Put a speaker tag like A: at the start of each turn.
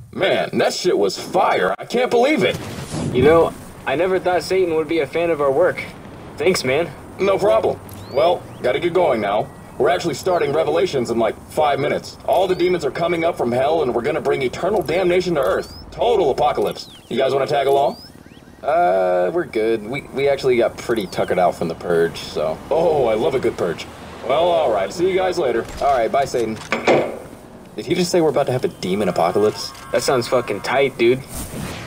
A: Man, that shit was fire. I can't believe it.
B: You know, I never thought Satan would be a fan of our work. Thanks, man.
A: No problem. Well, gotta get going now. We're actually starting Revelations in like 5 minutes. All the demons are coming up from hell and we're gonna bring eternal damnation to Earth. Total apocalypse. You guys wanna tag along?
C: We're good. We actually got pretty tuckered out from the purge, so.
A: Oh, I love a good purge. Well, alright. See you guys later.
C: Alright, bye, Satan. Did he just say we're about to have a demon apocalypse?
B: That sounds fucking tight, dude.